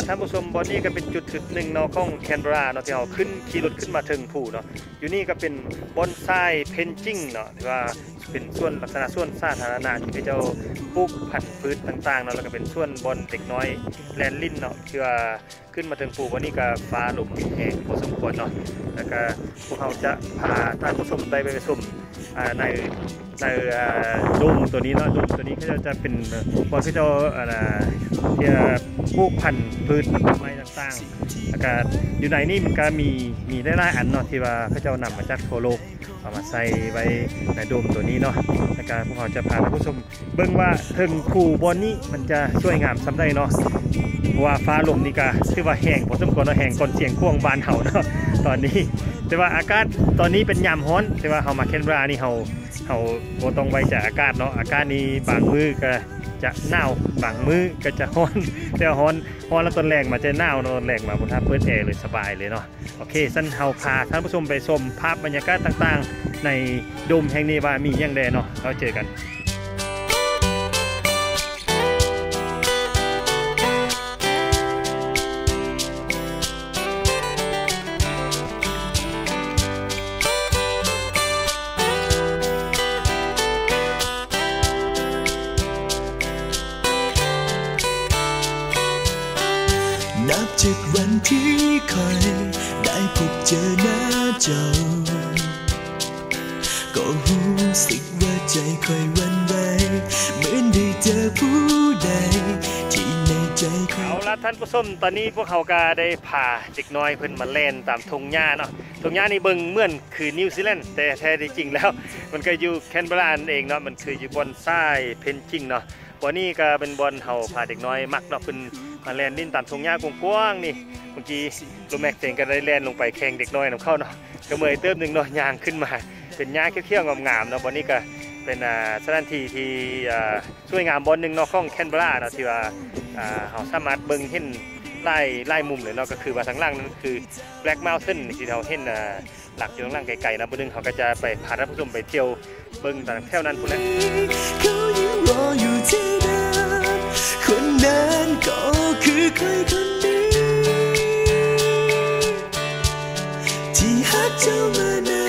ท่านผู้ชมบอนนี้ก็เป็นจุดหนึ่งเนาะของแคนเบราเนาะที่เราขึ้นขี่รถขึ้นมาถึงผู้เนาะอยู่นี่ก็เป็นบอนไซเพนจิ้งเนาะที่ว่าเป็นส่วนลักษณะส่วนสาธารณะที่เจ้าปลูกผันพืชต่างๆเนาะแล้วก็เป็นส่วนบอนเด็กน้อยแลนลิ้นเนาะที่ว่าขึ้นมาถึงผู้วันนี้ก็ฟ้าลมแห้งพอสมควรเนาะแล้วก็พวกเราจะพาท่านผู้ชมไปชมในโดมตัวนี้เนาะโดมตัวนี้ก็จะเป็นบอนที่เจ้าที่ปลูกพันธุ์พืชไม้ต่างๆแล้วก็อยู่ในนี่มันก็มีหลายๆอันเนาะที่ว่าเขาเจ้านำมาจากทั่วโลกเอามาใส่ไว้ในโดมตัวนี้เนาะแล้วก็พวกเราจะพาท่านผู้ชมเบิ่งว่าถึงผู้บอนนี้มันจะสวยงามสำได้เนาะเพราะว่าฟ้าลมนี่ก็คือว่าแห้งพอสมควรเนาะแห้งก่อนเสียงพ่วงบานเห่าเนาะตอนนี้แต่ว่าอากาศตอนนี้เป็นยามร้อนแต่ว่าเฮามาแคนเบรานี่เฮาบ่ต้องไว้ใจอากาศเนาะอากาศนี้บางมื้อก็จะหนาวบางมื้อก็จะร้อนแต่ร้อนแล้วตอนแรกมาจะหนาวเนาะแรกมาบนท่าเปิดแอร์เลยสบายเลยเนาะโอเคสั้นเฮาพาท่านผู้ชมไปชมภาพบรรยากาศต่างๆในโดมแห่งนี้ว่ามีอย่างใดเนาะเราเจอกันนับจากวันที่คอยได้พบเจอหน้าเจ้าก็รู้สึกว่าใจคอยวันไหวเหมือนได้เจอผู้ใดที่ในใจเอาละท่านผู้ชมตอนนี้พวกเขาก็ได้พาเด็กน้อยเพิ่นมาเล่นตามทุ่งหญ้าเนาะทุ่งหญ้านี่เบิ่งเหมือนคือนิวซีแลนด์แต่แท้จริงแล้วมันก็อยู่แคนเบราเองเนาะมันคืออยู่บอนไซเพนจิ้งเนาะบอนนี้ก็เป็นบอนเฮาพาเด็กน้อยมักเนาะเพิ่นมาแล่นดินตามทุ่งหญ้ากว้างๆนี่เมื่อกี้ลูกแม็กเองก็ได้แล่นลงไปแข่งเด็กน้อยนำเข้าเนาะก็เมื่อยเติมนึงเนาะย่างขึ้นมาเป็นหญ้าเขียวๆงามๆเนาะบอนนี้ก็เป็นสถานที่ที่ช่วยงามบอนนึงเนาะของแคนเบราเนาะที่ว่าเฮาสามารถเบิ่งเห็นไล่มุมเลยเนาะก็คือว่าทางล่างนั้นคือ Black Mountain ที่เราเห็นหลักอยู่ทางล่างไกลๆนะบนนึงเขาก็จะไปพาท่านผู้ชมไปเที่ยวเบิ่งตามแถวนั้นพุ่นแหละคนนั้นก็คือใครคนนี้ที่ฮักเจ้ามานาน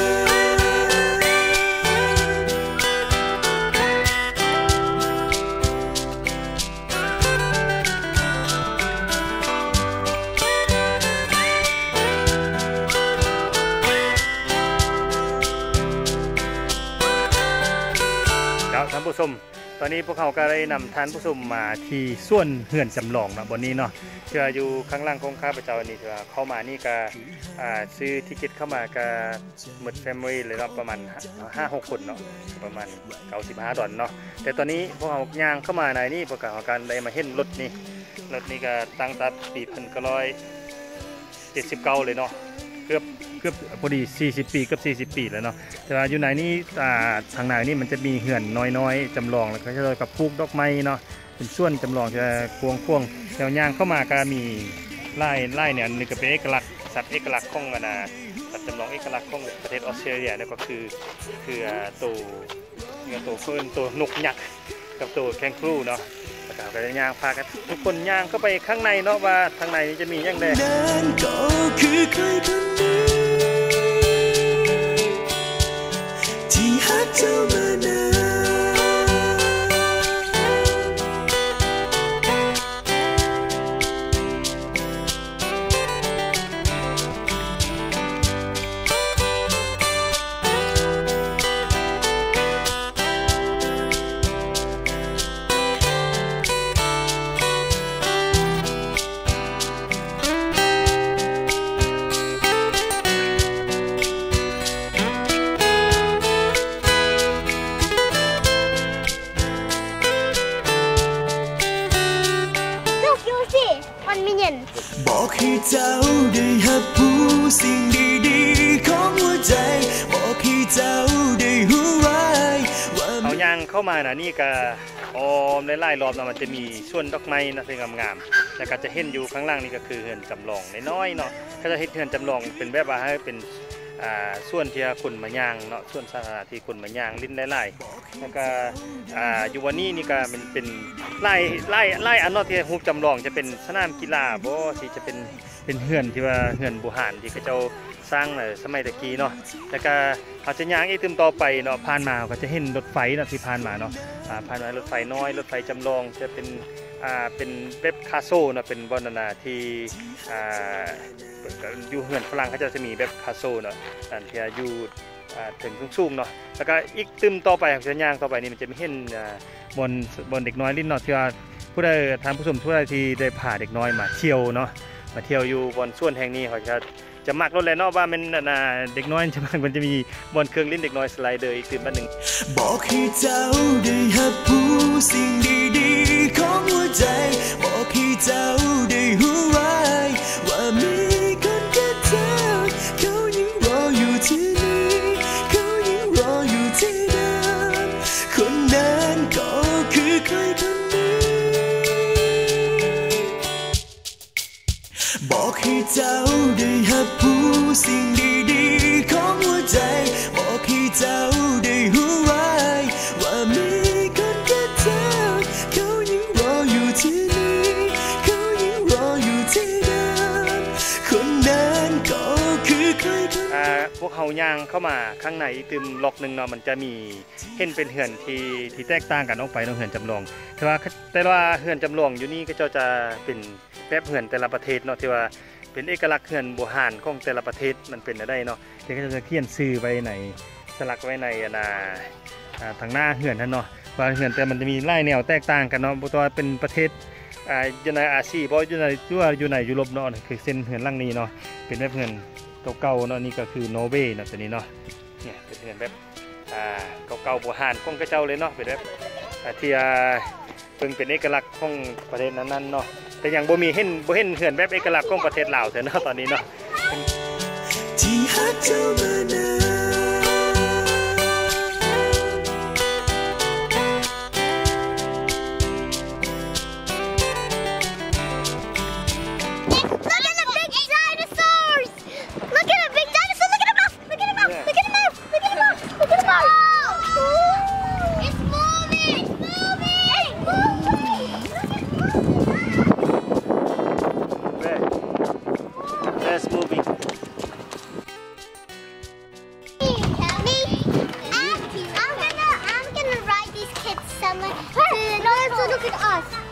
ท่านผู้ชมตอนนี้พวกเขาก็ได้นำท่านผู้ชมมาที่ส่วนเขื่อนจำลองนะบนนี้เนาะที่อยู่ข้างล่างของข้าพเจ้านี่ที่เข้ามานี่ก็ซื้อทิเก็ตเข้ามาก็หมดแฟมิลี่เลยเนาะประมาณ 5-6 คนเนาะประมาณ$95เนาะแต่ตอนนี้พวกเขาย่างเข้ามาในนี่พวกเขาการได้มาเห็นรถนี่ก็ตั้งแต่ปี1979เลยเนาะเกือบพอดี40 ปีกับ40 ปีแล้วเนาะแต่ว่าอยู่ไหนนี่ทางไหนนี่มันจะมีเหือนน้อยๆจำลองแล้วก็จะกับปลูกดอกไม้เนาะเป็นส่วนจำลองจะควงแนวย่างเข้ามาก็มีไล่เนี่ยนี่ก็เป็นเอกลักษณ์สัตว์เอกลักษณ์ของสัตว์จำลองเอกลักษณ์ของประเทศออสเตรเลียนี่ก็คือตัวนกยักษ์กับตัวแคนกูรูเนาะก็จะย่างพากันทุกคนย่างเข้าไปข้างในเนาะว่าทางในจะมีอย่างไรที่ฮักเจ้ามานานบอกให้เจ้าได้หับผู้สิ่งดีๆของหัวใจบอกให้เจ้าได้หูไว้เอาย่างเข้ามานะนี่ก็ไล่รอบมันจะมีส่วนดอกไม้นะที่งามๆแล้วก็จะเห็นอยู่ข้างล่างนี่ก็คือเหือนจำลองน้อยๆเนาะก็จะเห็นเหือนจำลองเป็นแบบว่าให้เป็นส่วนที่คนมาย่างเนาะส่วนสาธารณะที่คนมาย่างลิ้นหลายๆแล้วก็อยู่วันนี้นี่ก็มันเป็นไล่อันเนาะที่รูปจำลองจะเป็นสนามกีฬาบ่ที่จะเป็นเฮือนที่ว่าเฮือนโบราณที่เขาเจ้าสร้างสมัยตะกี้เนาะแล้วก็เขาจะย่างอีกตึมต่อไปเนาะผ่านมาก็จะเห็นรถไฟเนาะที่ผ่านมาเนาะผ่านมารถไฟน้อยรถไฟจำลองจะเป็นเว็บคาโซเนาะเป็นบอนนาที่อยู่เฮือนฝรั่งเขาจะมีแบบคาโซเนาะอันที่อยู่ถึงสูงๆเนาะแล้วก็อีกตึมต่อไปของสัญญาณต่อไปนี่มันจะมีเห็นบนเด็กน้อยลิ้นเนาะที่ว่าผู้ใดทานผู้ชมผู้ใดที่ได้พาเด็กน้อยมาเที่ยวเนาะมาเที่ยวอยู่บนส่วนแห่งนี้เขาจะมักรถเลยเนาะว่ามันเด็กน้อยมันจะมีบนเครื่องลิ้นเด็กน้อยสไลเดอร์อีกตึมบ้านหนึ่งบอกให้เจ้าได้รับรู้สิ่งดีๆของหัวใจบอกให้เจ้าได้รู้ไว้ว่ามีคนแค่เธอเขายังรออยู่ที่นี่เขายังรออยู่ที่เดิมคนนั้นก็คือใครคนนี้บอกให้เจ้าได้รับรู้สิ่งดีๆของหัวใจบอกให้เจ้าได้รู้ไว้ว่ามีคนแค่เธอเขายังรออยู่ที่นี่เขายังรออยู่ที่เดิมคนนั้นก็คือใครคนพวกเขาย่างเข้ามาข้างในตึมล็อกหนึ่งเนาะมันจะมีเห็นเป็นเหือนที่แตกต่างกันออกไปเนาะเหือนจำลองแต่ว่าเหือนจำลองอยู่นี่ก็จะเป็นแบบเหือนแต่ละประเทศเนาะที่ว่าเป็นเอกลักษณ์เหือนโบราณของแต่ละประเทศมันเป็นอะไรเนาะที่ก็จะเขียนชื่อไว้ในสลักไว้ในทางหน้าเหือนนั่นเนาะว่าเหือนแต่มันจะมีไล่แนวแตกต่างกันเนาะตัวเป็นประเทศอยู่ในอาเซียนเพราะอยู่ในยุโรปเนาะคือเส้นเหือนล่างนี้เนาะเป็นแบบเหือนเก่าๆเนาะนี่ก็คือนอร์เวย์เนาะตัวนี้เนาะเนี่ยเป็นเหือนแบบเก่าๆโบราณของกระเจ้าเลยเนาะเป็นแบบที่เป็นเอกลักษณ์ของประเทศนั้นๆเนาะแต่ยังบ่เห็นเหือนแบบเอกลักษณ์ของประเทศลาวเถอะเนาะตอนนี้เนาะที่ฮักเจ้ามานาน I'm gonna write these kids somewhere. So look at us.